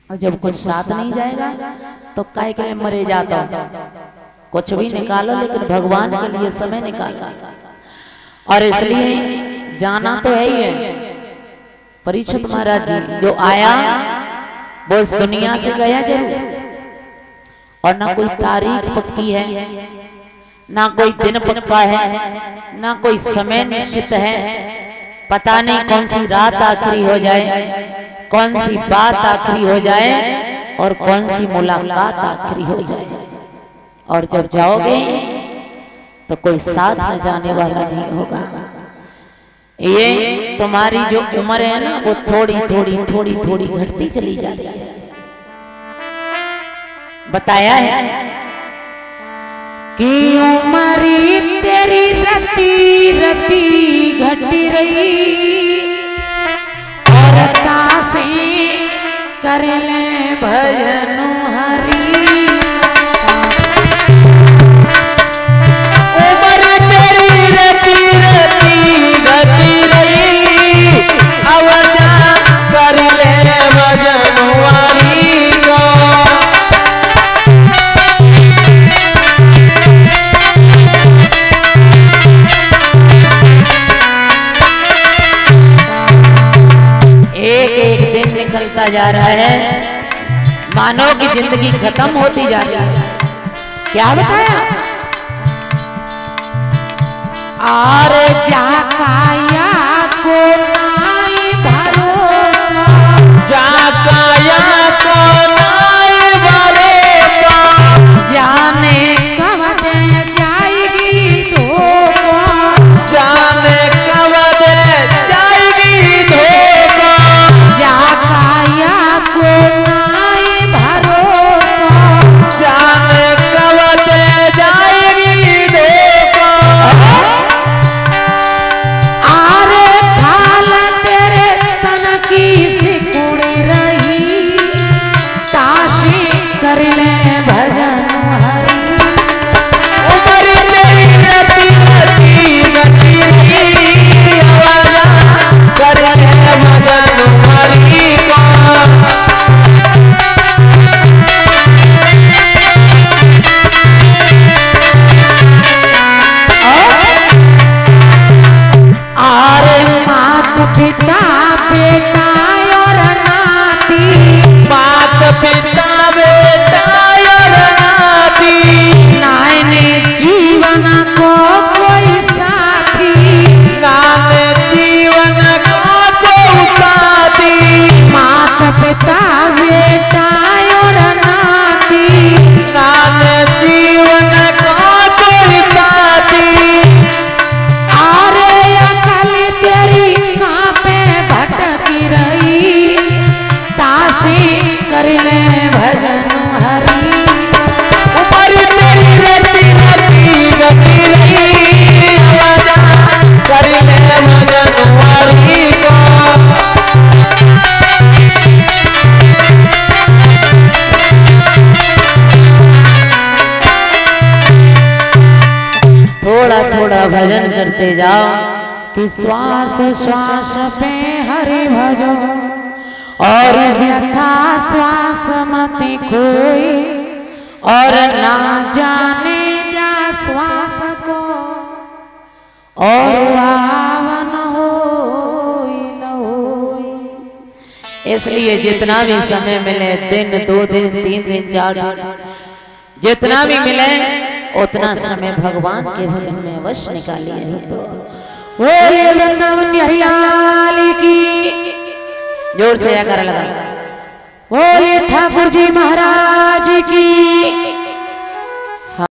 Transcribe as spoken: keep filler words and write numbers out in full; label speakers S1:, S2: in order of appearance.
S1: और जब कुछ साथ नहीं जाएगा तो काय के लिए मरे जाता हूं। कुछ भी निकालो लेकिन भगवान के लिए समय निकालो। और इसलिए जाना तो है ही है। परीक्षित महाराज जी जो आया वो इस दुनिया से गया जरूर, और ना कोई तारीख पक्की है, ना कोई दिन पक्का है, ना कोई समय निश्चित है। पता नहीं कौन सी रात आखिरी हो जाए, कौन सी बात आखिरी हो जाए और कौन सी मुलाकात आखिरी हो जाए। और जब जाओगे तो कोई साथ न जाने वाला नहीं होगा। ये तुम्हारी जो उम्र है ना वो थोड़ी थोड़ी थोड़ी थोड़ी घटती चली जा रही है। बताया है कि उम्र तेरी रती रती घटी रही, और तासे कर ले भजन हरी।
S2: उम्र तेरी रती रती घटी रही, अवजा कर ले भजन हरी को।
S1: एक एक दिन निकलता जा रहा है, मानव की जिंदगी खत्म होती जा रही है। क्या बताया? और जाकाया को नाई भरोसा,
S2: जाकाया को नाई भरोसा,
S1: जाने कब दे जाएगी धोखा,
S2: जाने कब दे जाएगी धोखा।
S1: जाकाया को नाई भरोसा,
S2: जाने कब दे जाएगी धोखा।
S1: आरे खाल तेरे तन की सिकुड़ रही, ताशी कर ले भजन हरी।
S2: उम्र तेरी रती रती घटी रही, अवजा कर ले भजन हरी को।
S1: आरे मात पिता बेटा और नाती,
S2: मात पिता बेटा और नाती,
S1: नायने जीवन को कोई साथी,
S2: नाने जीवन को कोई साथी।
S1: मात पिता बेटा और नाती,
S2: नाने जीवन को कोई साथी।
S1: आरे अकल तेरी कहाँ पे भटकी रही, तासी कर ले भजन हरी।
S2: उम्र तेरी रती रती घटी रही, अवजा कर ले भजन हरी को।
S1: थोड़ा थोड़ा भजन करते जाओ कि श्वास श्वास पे हरि भजो, और व्यथा श्वास मत खोई, और ना जाने जा श्वास को, और आवन होई न होई। इसलिए जितना भी समय मिले, दिन दो दिन तीन दिन चार दिन, जितना भी मिले उतना समय भगवान के भजन में अवश्य निकालिए। तो बोले वृंदावन हरियाली की, जोर से आकर लगा। बोले ठाकुर जी महाराज की।